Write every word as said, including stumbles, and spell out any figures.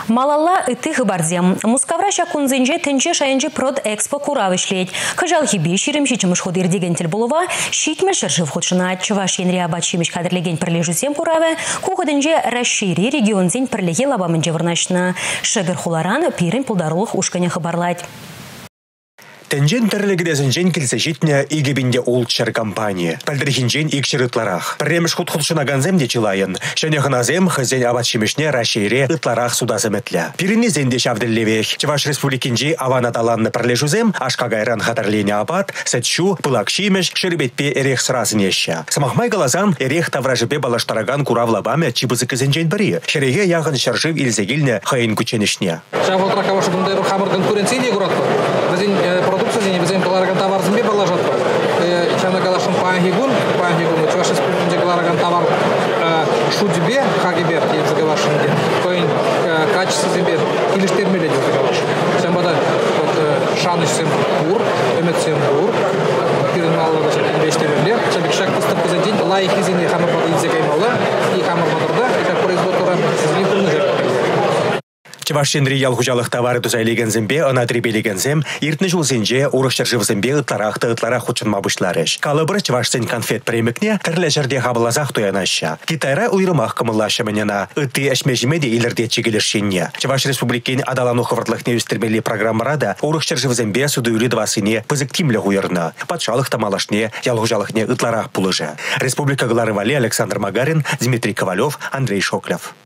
Малалла ыты хыбардем. Мускавраша кунзинже тенче шаянже прод экспо куравышлеть. Кажал хиби ширим шичимыш ходыр деген телбулова, шитме шыржыв ходшына. Чуваш енри абачимыш кадрлеген пірлежусем куравы, кухадынже расшири регионзен пірлеге лабамынже вырнашына. Шыгыр хуларан пирин пулдарулық ушкане хыбарлать. Тенжен терлегедезінжен келсе жетіне игебінде олчар компания. Пәлдірхінжен икшірітларақ. Пірреміш құтқұлшынаганзем де чилайын. Және ғыназем хызен абатшимешне рашейре ытларақ судазыметлі. Пиринезен де шавділлевек. Чеваш республикинже аванаталанны пірлежузем, ашқагайран хатарлене абат, сәтшу, пылакшимеш, шербетпе эрех сразын еші. Самахмай галазан эрех тавражепе балаштараган куравлабаме чибызы кізінжен бірі. Шереге яғын шаржив илзегілне хайын күченішне. Продукция не безем калараган товар зимби балажат. Чана калашын пангигун, пангигун. Чуваш республикинде калараган товар шудьбе, хагибер, тип заговашенде. Коин качество зимби или штермеле дел заговашен. Сямбада шаныш сем бур, эмет сем бур. Пирин маллага шакин бештермеле. Чабик шак пустып кызен лайх изине хамар бадылзе каймалы. И хамар бадырда, и как производство зимби курнызер. Чевашенри ялхужалых товары тузайлеген зембе, она требелеген зем, иртны жул зенже, урықшар жив зембе, ытларахты ытларах худшынма бұшларыш. Калыбыр чевашсен конфет премикне, тірлі жерде хабылазақ туянаща. Китайра уйрымақ кымыллашы мінена, ыты әшмежімеде илерде чегелершенне. Чеваш республикин адалану хывыртлықне үстірмелі программарада, урықшар жив зембе судуюри двасыне пызыктимлі уйрны. Патшалық тамалашне, ялхужалықне ытларах пулыжы. Республика Глары Вали, Александр Магарин, Дмитрий Ковалев, Андрей Шоклев.